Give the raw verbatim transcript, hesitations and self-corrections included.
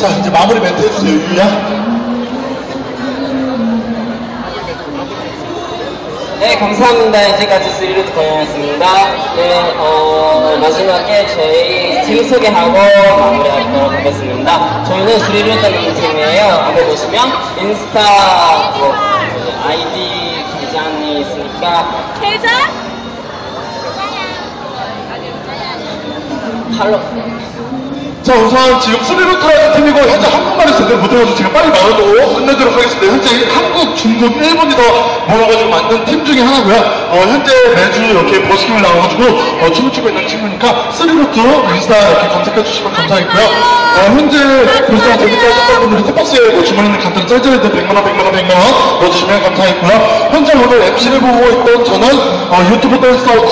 자, 이제 마무리 멘트 해주세요, 유야. 네, 감사합니다. 이제까지 쓰리루트 공연이었습니다. 네, 어, 마지막에 저희 팀 소개하고 마무리하도록 하겠습니다. 저희는 쓰리루트라는 팀이에요. 앞에 보시면 인스타 뭐, 아이디 계정이 있으니까 계좌? 팔로 자, 우선 지금 쓰리루트라는 팀이고 현재 한국말을 제대로 못해가지고 제가 빨리 말하고 끝내도록 하겠습니다. 현재 한국, 중국, 일본이 더 모여가지고 만든 팀 중에 하나고요. 어, 현재 매주 이렇게 버스킹을 나와가지고 어, 춤을 추고 있는 친구니까 쓰리루트 인스타 이렇게 검색해주시면 감사하겠고요. 어, 현재 벌써 재밌게 하셨던 분들은 탭박스에 뭐 주머니는 간단히 짤짤해도 백만 원, 백만 원, 백만 원 넣어주시면 감사하겠고요. 현재 오늘 엠씨를 보고 있던 저는 어, 유튜브 댄서